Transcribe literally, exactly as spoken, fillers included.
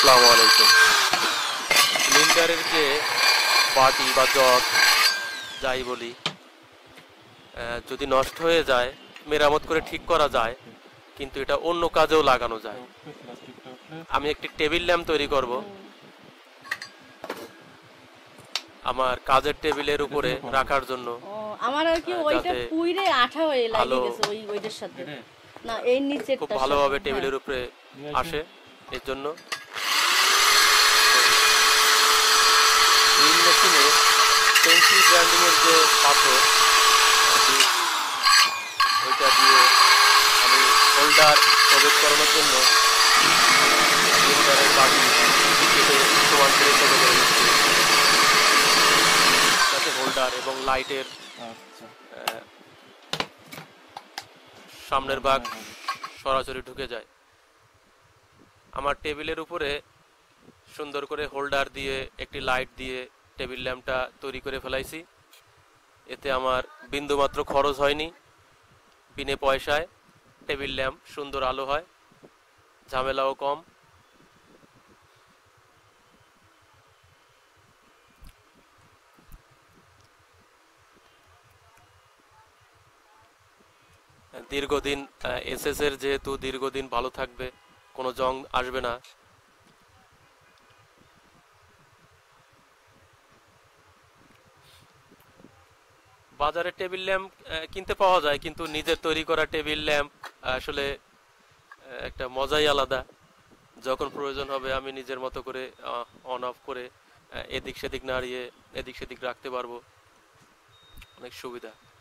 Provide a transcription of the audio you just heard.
আসসালামু আলাইকুম। সিলিন্ডারের যে বাটি বা জগ যাই বলি, যদি নষ্ট হয়ে যায় মেরামত করে ঠিক করা যায়, কিন্তু এটা অন্য কাজেও লাগানো যায়। আমি একটি টেবিল ল্যাম্প তৈরি করব আমার কাজের টেবিলের উপরে রাখার জন্য। আমার আর কি ওইটা পুইরে আঠা হয়ে লাগে গেছে ওই ওইটার সাথে, না এই নিচেরটা খুব ভালোভাবে টেবিলের উপরে আসে। এর জন্য ড্রিল মেশিনে পেন্সিল গ্রাইন্ডিং এর যে পাথর ওইটা দিয়ে আমি হোল্ডার প্রবেশ করানোর জন্য সিলিন্ডারের বাটি কেটে সমান করে ছোট করে নিচ্ছি, যাতে হোল্ডার এবং লাইটের সামনের ভাগ সরাসরি ঢুকে যায়। আমার টেবিলের উপরে সুন্দর করে হোল্ডার দিয়ে একটি লাইট দিয়ে টেবিল ল্যাম্পটা তৈরি করে ফেলাইছি। এতে আমার বিন্দুমাত্র খরচ হয়নি, বিনে পয়সায় টেবিল ল্যাম্প সুন্দর আলো হয়, ঝামেলাও কম। দীর্ঘদিন এসএস এর যেহেতু দীর্ঘদিন ভালো থাকবে, কোনো জং আসবে না। বাজারে টেবিল ল্যাম্প কিনতে পাওয়া যায়, কিন্তু নিজের তৈরি করা টেবিল ল্যাম্প আসলে একটা মজাই আলাদা। যখন প্রয়োজন হবে আমি নিজের মতো করে অন অফ করে এদিক সেদিক নাড়িয়ে এদিক সেদিক রাখতে পারবো, অনেক সুবিধা।